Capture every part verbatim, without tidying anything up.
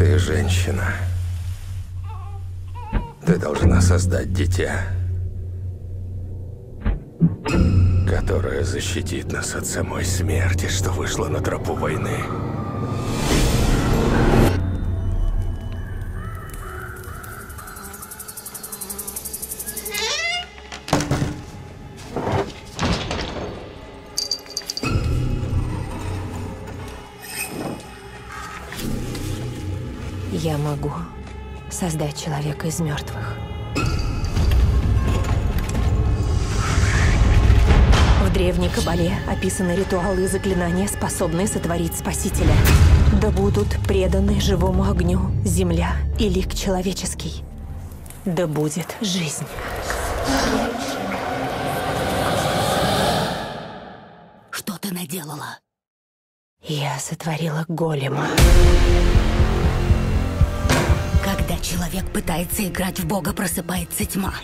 Ты женщина. Ты должна создать дитя, которое защитит нас от самой смерти, что вышла на тропу войны. Я могу создать человека из мертвых. В древней Кабале описаны ритуалы и заклинания, способные сотворить Спасителя. Да будут преданы живому огню земля и лик человеческий. Да будет жизнь. Что ты наделала? Я сотворила голема. Когда человек пытается играть в Бога, просыпается тьма.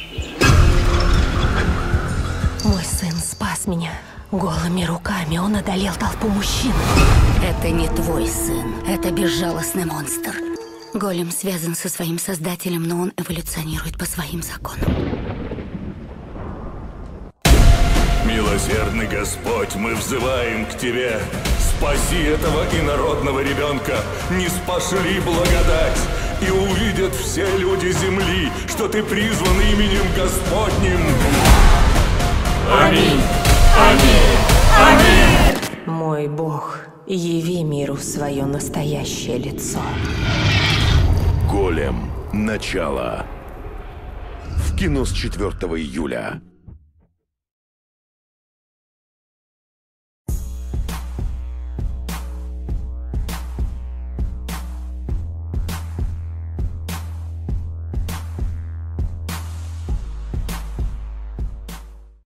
Мой сын спас меня. Голыми руками он одолел толпу мужчин. Это не твой сын. Это безжалостный монстр. Голем связан со своим создателем, но он эволюционирует по своим законам. Милосердный Господь, мы взываем к Тебе. Спаси этого инородного ребенка. Не спошли благодать. И увидят все люди земли, что Ты призван именем Господним. Аминь! Аминь! Аминь! Мой Бог, яви миру свое настоящее лицо. Голем. Начало. В кино с четвёртого июля.